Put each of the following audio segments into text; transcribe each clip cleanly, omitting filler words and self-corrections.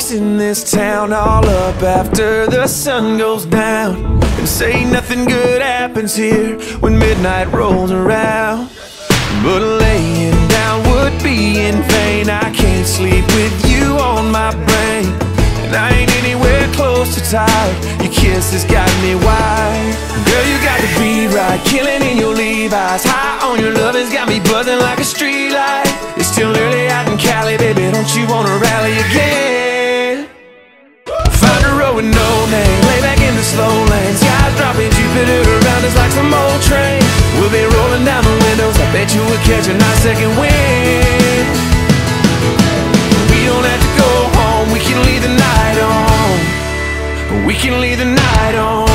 lights in this town all up after the sun goes down, and say nothing good happens here when midnight rolls around. But laying down would be in vain. I can't sleep with you on my brain, and I ain't anywhere close to tired. Your kiss has got me wired. Girl, you got to be right, killing in your Levi's. High on your love has got me buzzing like a street light. It's still early out in Cali, baby, don't you wanna rally again? Find a road with no name, lay back in the slow lane. Skies dropping, Jupiter around us like some old train. We'll be rolling down the windows, I bet you we'll catch a nice second wind. We don't have to go home, we can leave the night on. We can leave the night on.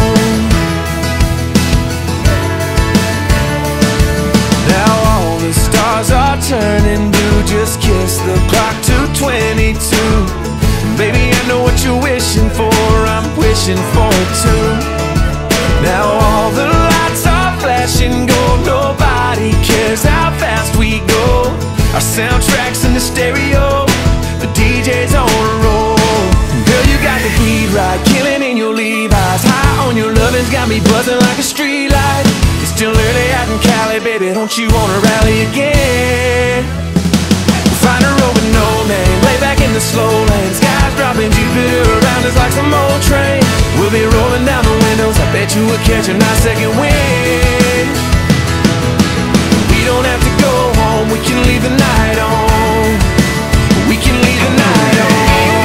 Now all the stars are turning blue. Just kiss the clock to 22. Baby, I know what you're wishing for, I'm wishing for it too. Now all the lights are flashing gold. Nobody cares how fast we go. Our soundtrack's in the stereo, the DJ's on a roll. Girl, you got the beat right, killing in your Levi's. High on your lovin's got me buzzing like a street light. It's still early out in Cali, baby, don't you wanna rally again? Find a road with no name, lay back in the slow lane. Skies dropping, Jupiter around us like some old train. We'll be rolling down the windows, I bet you we'll catch a nice second wind. We don't have to go home, we can leave the night on. We can leave the night on.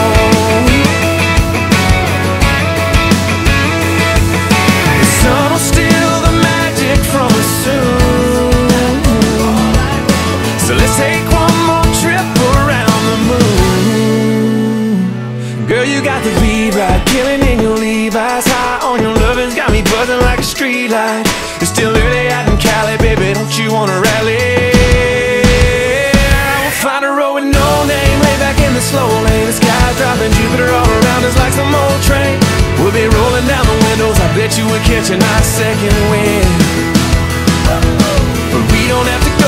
The sun will steal the magic from us soon, so let's take one more trip around the moon. Girl, you got the beat right, killing in your Levi's. High on your lovin's got me buzzing like a street light. It's still early out in Cali, baby, don't you wanna rally? We'll find a road with no name, lay back in the slow lane. The sky's dropping, Jupiter all around us like some old train. We'll be rolling down the windows, I bet you we'll catch a nice second wind. But we don't have to